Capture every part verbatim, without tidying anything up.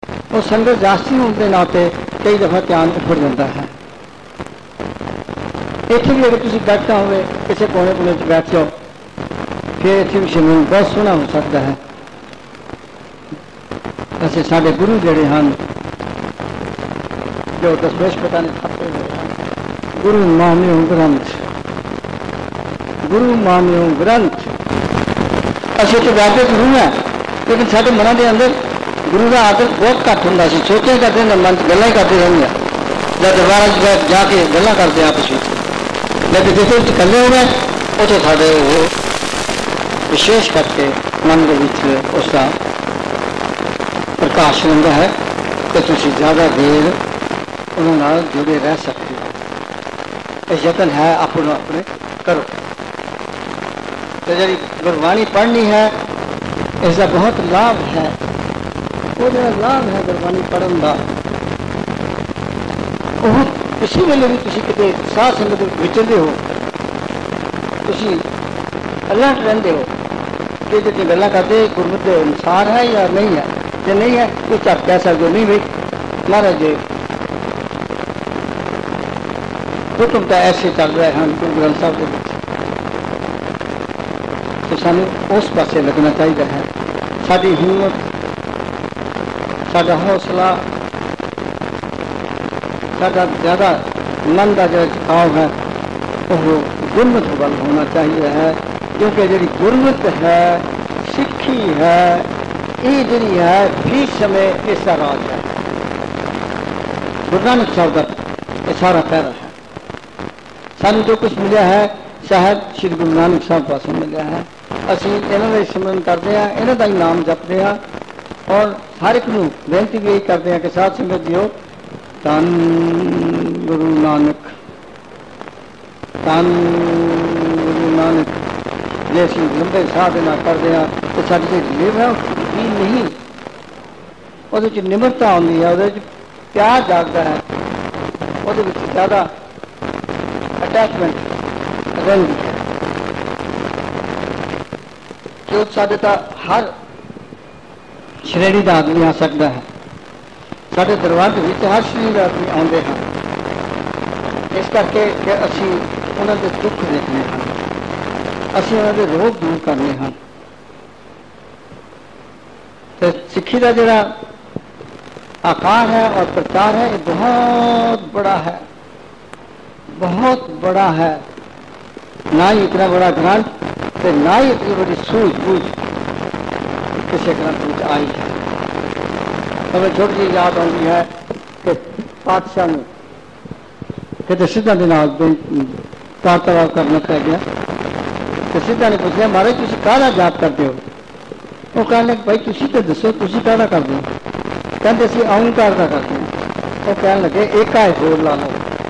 और संगत जास्ती होने के नाते कई दफा ध्यान उखड़ जाता है। इतने भी अगर तुम बैठना हो किसी कोने कोने बैठ जाओ फिर इतने भी सिमरन बहुत सोहना हो सकता है। ऐसे साढ़े गुरु जड़े हैं जो दसवेश पता नहीं छापे हुए हैं, गुरु मान्यो ग्रंथ, गुरु मान्यो ग्रंथ। असं तो वैसे गुरु है लेकिन साढ़े मन के अंदर गुरु का आदर बहुत घट होंगे। सोचे करते हैं मन गल्लां ही करते रहेंगे जब दरबार जाके गल्लां करते आपस में, लेकिन जिस कले हो गए उतो साढ़े वो विशेष करके मन के उसका प्रकाश होता है कि तुम ज़्यादा देर उन्होंने जुड़े रह सकते हो। यह यतन है अपनों अपने करो। तो जी गुरबाणी पढ़नी है इसका बहुत लाभ है। वो जो लाभ है गुरबाणी पढ़न का वो किसी वेले भी तुम कितने साध संगत विचरते हो तुम अलर्ट रहते हो कि जो गल्लां करते गुरमत के अनुसार है या नहीं है। जो नहीं है तो झट कह सकते हो नहीं भाई महाराज जी हुक्म तो ऐसे चल रहे हैं गुरु ग्रंथ साहब के। तो सानू उस पासे लगना चाहिए है। साडी हिम्मत साडा हौसला साडा ज़्यादा मन का जो झुकाव है वो गुरमत वाल होना चाहिए है, क्योंकि जी गुरमत है सिक्खी है ये जी है भी समय इसका राज है। गुरु नानक साहब का ये सारा पैरा है। सानू जो कुछ मिला है शायद श्री गुरु नानक साहब पास मिला है। असी इन्हों का सिमरन करते हैं, इन्हों का ही नाम जपते हैं और हर एक नूं बेनती भी यही करते हैं कि साध संगत जियो धन गुरु नानक, धन गुरु नानक। जे असीं लंबे साह दे नाल करते हैं तो साडी जिहड़ी लिव है भी नहीं उहदे च निमरता आउंदी है, उहदे च प्यार जागदा है, उहदे विच ज़्यादा अटैचमेंट रहिंदी है। जो साडे तां हर श्रेणी का आदमी आ सकता है। साडे दरबार विच हर श्रेणी का आदमी आउंदे हैं। इस करके कि असीं उन्हां दे दुख देखने हैं, असीं उन्हां दे रोग दूर करने हैं। तो सिक्खी का जोड़ा आकार है और प्रचार है ये बहुत बड़ा है, बहुत बड़ा है। ना ही इतना बड़ा ग्रंथ तो ना ही इतनी बड़ी सूझबूझ किसी ग्रंथ में आई है। हमें छोटी सी याद आती है कि पातशाह ने कितने सिद्धा के नाल वार्तालाप करना पै गया। तो सिद्धा ने पूछा महाराज तुम काहदा जाप करते हो? वो कहने भाई तुम तो दसो तुम काहदा करते हो? कहते असीं ओंकार का करते हैं। वो कह लगे एक आए जोर ला लो,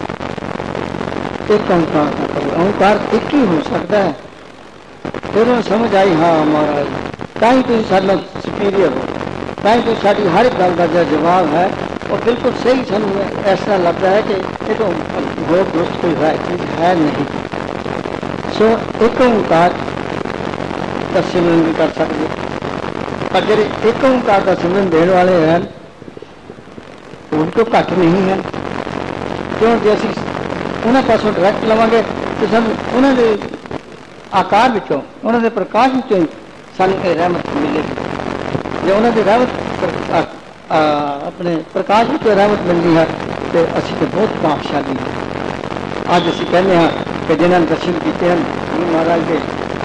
एक ओंकार का करो। ओंकार एक ही हो सकता है। फिर उन्हें समझ आई हाँ महाराज ताई तुम सारे सुपीरियर हो, ताई तुम साड़ी हर एक गल का जो जवाब है वो बिल्कुल सही। सानू ऐसा लगता है कि ये तो बहुत दुरुस्त कोई चीज है नहीं। सो एक ओंकार का सिमरन भी कर सकते, पर जो एक ओंकार का सिमरन देने वाले हैं उनको घट नहीं है। क्यों जो असी उन्होंने पासों डायरैक्ट लवांगे तो सानू उन्होंने आकार विचों उन्होंने प्रकाश विचों सानू ये रहमत मिलेगी। जो उन्होंने रहमत अपने प्रकाश विचों रहमत मिलनी है तो असी तो बहुत भागशाली हैं। अज असी कहने हैं कि जिन्होंने दर्शन किए हैं गुरु महाराज के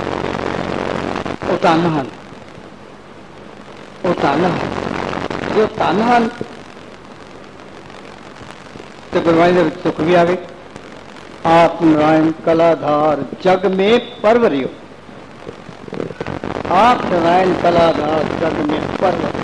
वो धन हैं, वो धन है जो धन हैं। तो गुरबाणी के सुख भी आवे आप नारायण कलाधार जग में परवरियो, आप नारायण कलाधार जग में परवर।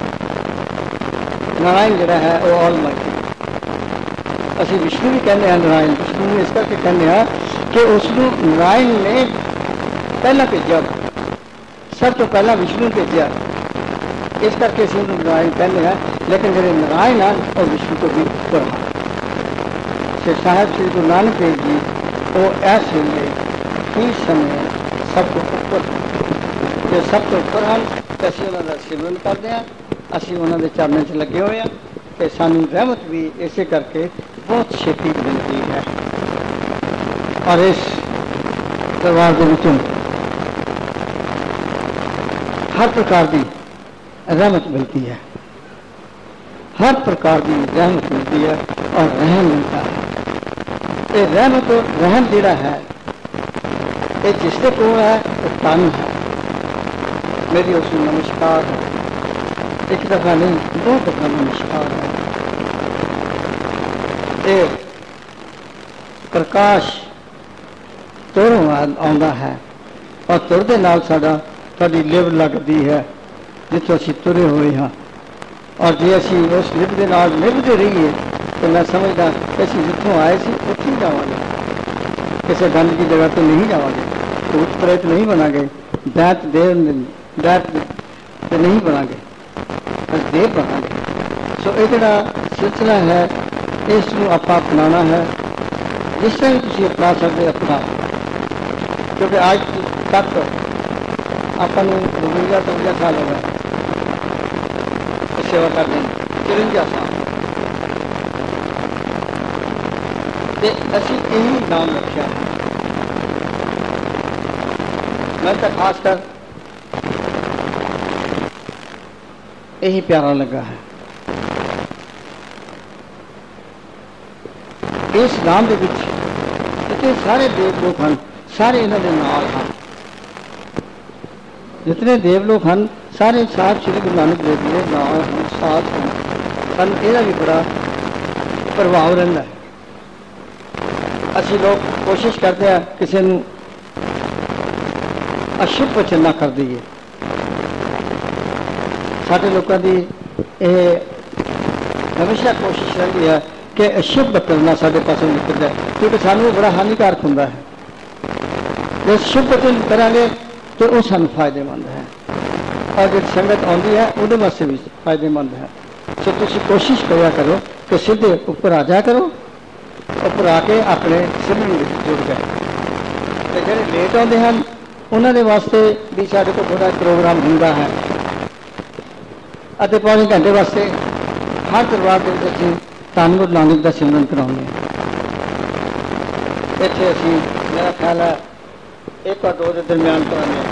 नारायण जरा है वो ऑलमाइटी। असी विष्णु भी कहने हैं नारायण, विष्णु इस करके कहने हैं कि उसको नारायण ने पहला भेजा, सब तो पहला विष्णु भेजा, इस करके असी नारायण कहने हैं। लेकिन जो नारायण है और विष्णु को भी ऊपर है। श्री साहब श्री गुरु नानक देव जी वो ऐसे ही समय सब तो ऊपर जो सब तो ऊपर हैं। असीं उन्हां दा सिमरन करते हैं असी उन्होंने चरणों च लगे हुए हैं कि सानू रहमत भी इसे करके बहुत छेती मिलती है। और इस दरबार के विचों हर प्रकार की रहमत मिलती है, हर प्रकार की रहमत मिलती है और रहम मिलता है। ये रहमत और रहम जिहड़ा है ये जिसके कोल है वो तन है। मेरी उस नमस्कार है, एक दफा नहीं दो दफा नमस्कार है। ये प्रकाश तुरों आउंदा है और तुर दे नाल साडा साडी लिव लगती है जिथों असीं तुरे हुए हाँ। और जे असीं उस लिव दे नाल लिवदे रहीए तो मैं समझदा असीं जिथों आए सी उत्थे ही जावांगे, किसी गंद की जगह तो नहीं जावांगे, भूत प्रेत नहीं बनांगे, दैत देव दैत तो नहीं बनांगे, बस देव बनांगे। सो ये जिहड़ा सिलसिला है इसनूं आपां अपनाना है, जिस तरह भी तुसीं अपना सकदे अपना। क्योंकि आज तक अपन बवंजा तवंजा साल हो गए सेवा करते हैं, तिरंजा साल ते असीं यही नाम रखा है। मैं तो खासकर यही प्यारा लगा है। इस नाम के विच जितने सारे देवलोक हैं सारे इन्होंने नाल हैं, जितने देवलोक हैं सारे साहब श्री गुरु नानक देव जी के नाल हैं, साथ हैं। सन यह भी बड़ा प्रभाव रहा है। असी लोग कोशिश करते हैं किसी को अशुभ वचन ना कर दीए। साढ़े लोगों की हमेशा कोशिश रही है कि अशुभ वचन ना साढ़े पासों निकलता है, क्योंकि सानू बड़ा हानिकारक होंदा है। जो शुभ वचन करांगे तो वह सानू फायदेमंद है और जो संगत आती है वो वास्ते भी फायदेमंद है। सो तुम कोशिश करा करो कि सीधे उपर आ जाया करो, उपर आके अपने सिमरन जुड़ गए। तो जो लेट आते हैं उन्होंने वास्ते भी साढ़े को थोड़ा प्रोग्राम होंदा है अते पौने घंटे वास्ते हर दरबार के असीं धन गुरु नानक का सिमरन कराउने। इत्थे असीं मेरा ख्याल है एक और दो के दरम्यान कराने।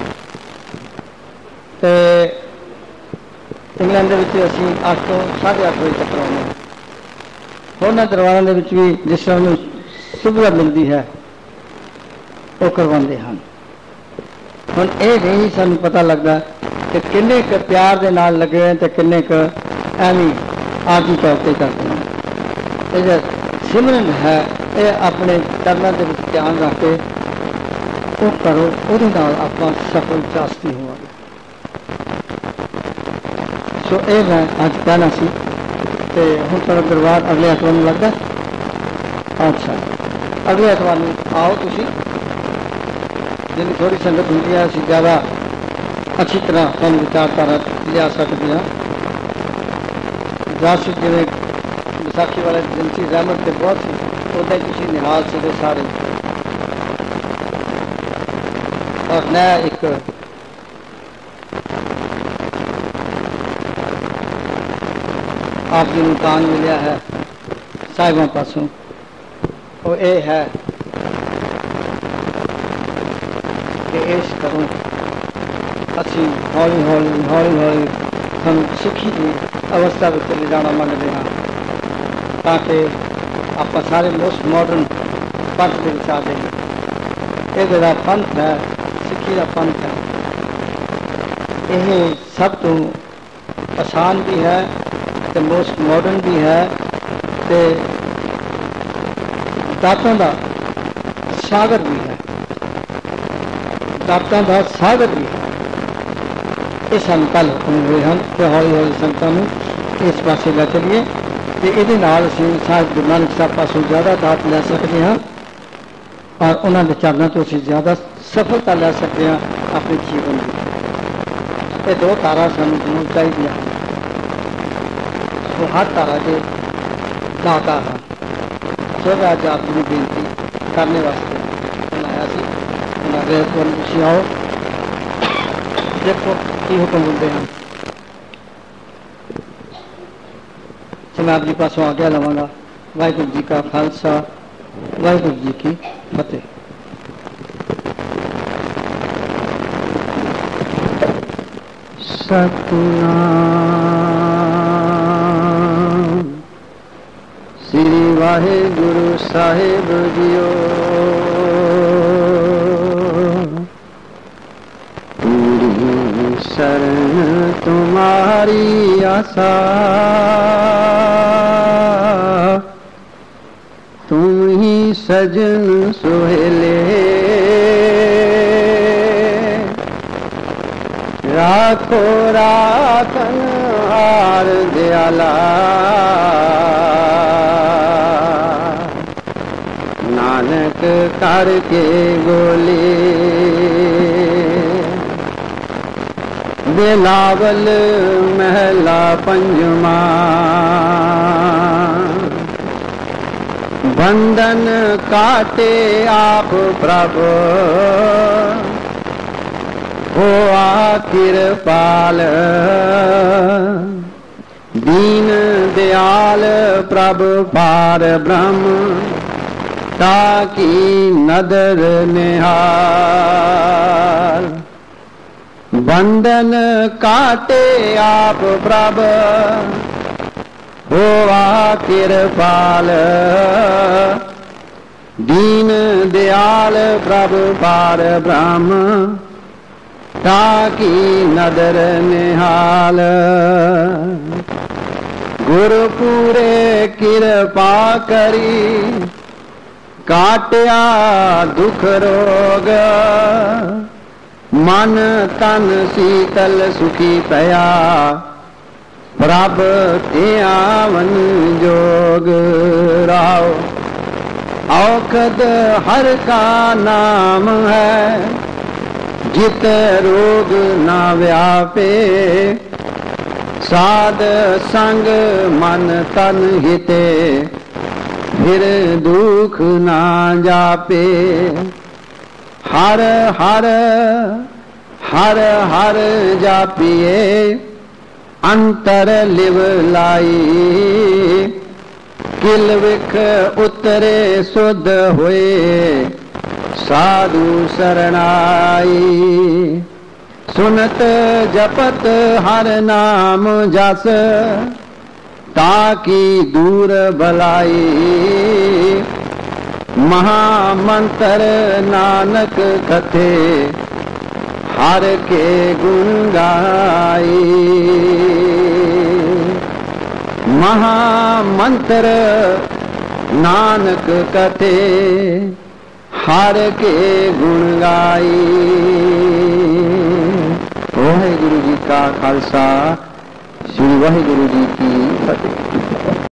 तो इंग्लैंड के असीं अठ तो साढ़े अठ बजे तक कराउने। होरनां दरबारां दे विच भी जिस तरह उन्हें सुविधा मिलती है वो करवाते हैं। हुण ये नहीं सानूं पता लगता कि किन्ने क प्यार दे नाल लगे हैं तो किन्ने क एवं आदि तौर पर करते हैं। ये जो सिमरन है ये अपने चरणों के ध्यान रख के वो करो, वो आप सफल जास्ती होवांगे। सो ये मैं अज कहना सी ते हुण तुहाडा दरबार अगले एतवार नूं लगदा। अच्छा अगले एतवार नूं आओ तुसीं, जिन्नी थोड़ी संगत होंदी है असीं ज़्यादा अच्छी तरह तुहानूं विचारधारा लिया सकते हैं। दस जिवें विसाखी वाले दिन सी रहमत के बहुत सी उदा ही तुसीं निहाल सीगे सारे। और नया एक आप जी नूं दान मिलिया है साहिबां पासों, वो ये है कि इस करों असी हौली हौली हौली हौली हम सिक्खी की अवस्था में चले जाना मंगते हैं, ताकि आप सारे मोस्ट मॉडर्न पंथ के विच आ जाइए। ये जो पंथ है सिक्खी का पंथ है, यह सब तो आसान भी है तो मोस्ट मॉडर्न भी है तो दातां दा सागर भी है, दातां दा सागर भी है। ये सन कल हुक्म हुए हैं कि हौली हौली संगतां नूं इस पासे लै चलिए तो ये साहब गुरु नानक साहब पासों ज़्यादा दात लै सकते हैं और उन्होंने चरणों तो असीं ज़्यादा सफलता लै सकते हैं अपने जीवन में। ये दो तारा सानूं जरूर चाहिए। तो हर तारा के दाता है। सो मैं अज आप जी बेनती करने वास्ते बनाया सी। उन्होंने तुसीं आओ देखो की हुक्म होंदे हैं। तो मैं आप जी पासों आज्ञा लवांगा। वाहिगुरू जी का खालसा, वाहिगुरू जी की फतेह। सतनाम श्री वाहिगुरु साहिब जियो। पूरी शरण तुम्हारी आशा, तुम ही सजन सुहेले। राखो राखन हार दयाला, नानक करके बोले। बिलावल महला पंजमा, बंधन काटे आप प्रभु, हो कृपाल। दीन दयाल प्रभु पार ब्रह्म, ताकि नदर निहाल। बंधन काटे आप प्रभु, हो कृपाल। दीन दयाल प्रभु पार ब्रह्म, ताकि नदर निहाल। गुरपुरे कृपा करी, काटिया दुख रोग। मन तन शीतल सुखी पया, प्रभ त्यावन जोग। राव औखद हर का नाम है, जित रोग ना व्यापे। साध संग मन तन हिते, फिर दुख ना जापे। हर हर हर हर जापिए, अंतर लिव लाई। किल विख उतरे शुद्ध हुए, साधु शरणाई। सुनत जपत हर नाम जस, ताकि दूर भलाई। महामंत्र नानक कथे, हर के गुण गाई। महामंत्र नानक कथे, हर के गुण गाई। वाहिगुरु जी का खालसा, श्री वाहिगुरु जी की फतेह।